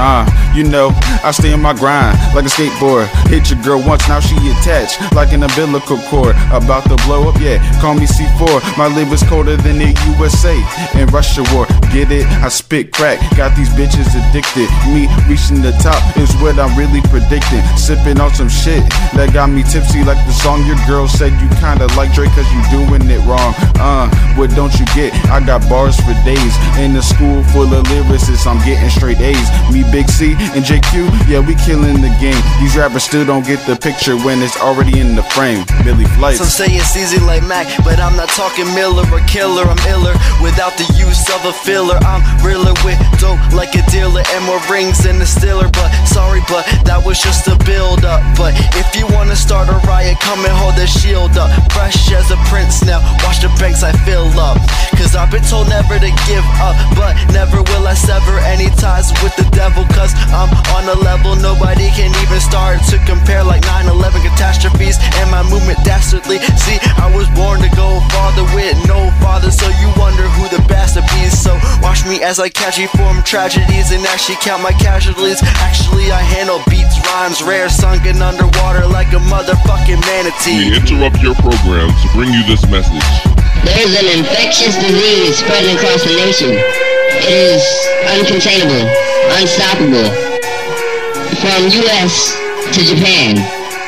You know, I stay on my grind like a skateboard. Hit your girl once, now she attached like an umbilical cord. About to blow up, yeah, call me C4. My liver's colder than the USA in Russia war. Get it? I spit crack, got these bitches addicted. Me reaching the top is what I'm really predicting. Sipping on some shit that got me tipsy like the song your girl said you kinda like Drake cause you doing it wrong. What don't you get? I got bars for days. In a school full of lyricists, I'm getting straight A's. Me, Big C, and JQ, yeah, we killing the game. These rappers still don't get the picture when it's already in the frame. Billy Flights. Some say it's easy like Mac, but I'm not talking Miller or Killer. I'm iller without the use of a filler. I'm realer with dope like a dealer and more rings than a stealer. But sorry, but that was just a build up. But if you wanna start a riot, come and hold the shield up. Fresh as a prince now, watch the banks I fill up. Cause I've been told never to give up, but never will I sever any ties with the devil. Cause I'm on a level nobody can even start to compare, like 9/11 catastrophes and my movement dastardly. See, I was born to go farther with no father, so you wonder who the bastard be. So watch me as I catch reform tragedies and actually count my casualties. Actually I handle beats, rhymes, rare, sunken underwater like a motherfucking manatee. We interrupt your program to bring you this message. There's an infectious disease spreading across the nation. It is uncontainable, unstoppable. From US to Japan.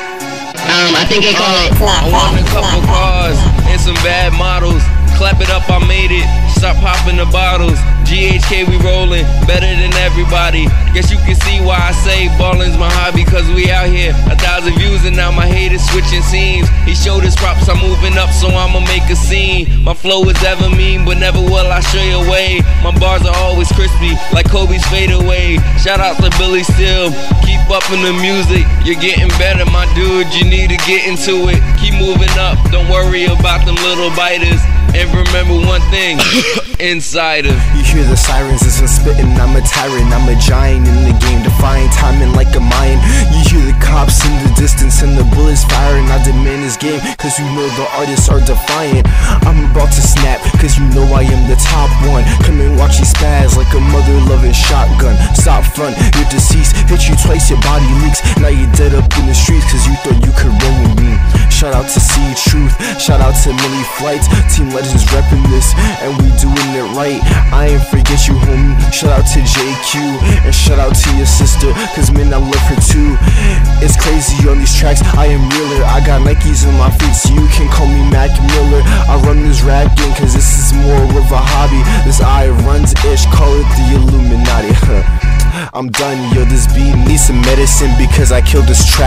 I think they call it. I want a couple cars and some bad models. Clap it up, I made it. Stop popping the bottles. GHK, we rolling better than everybody. Guess you can see why I say balling's my hobby. Cause we out here 1,000 views and now my haters switching scenes. He showed his props, I'm moving up, so I'ma make a scene. My flow is ever mean, but never will I stray away. My bars are always crispy, like Kobe's fade away. Shout out to Billy Still, keep up in the music. You're getting better, my dude, you need to get into it. Keep moving up, don't worry about them little biters. And remember one thing, insider. You hear the sirens as I'm spitting, I'm a tyrant, I'm a giant in the game, defying timing like a Mayan. You hear the cops in the distance and the bullets firing. I demand this game, cause you know the artists are defiant. I'm about to snap, cause you know I am the top one. Come and watch you spaz like a mother-loving shotgun. Stop front, you're deceased, hit you twice, your body leaks. Now you're dead up in the streets, cause you thought you could run with me. Shout out to See Truth, shout out to Millie Flights, Team Legends reppin' this, and we doing it right. I ain't forget you, homie. Shout out to JQ, and shout out to your sister, cause man, I love her too. It's crazy on these tracks, I am realer. I got Nikes on my feet, so you can call me Mac Miller. I run this rap game, cause this is more of a hobby. This eye runs ish, call it the Illuminati. I'm done, yo, this beat needs some medicine because I killed this track.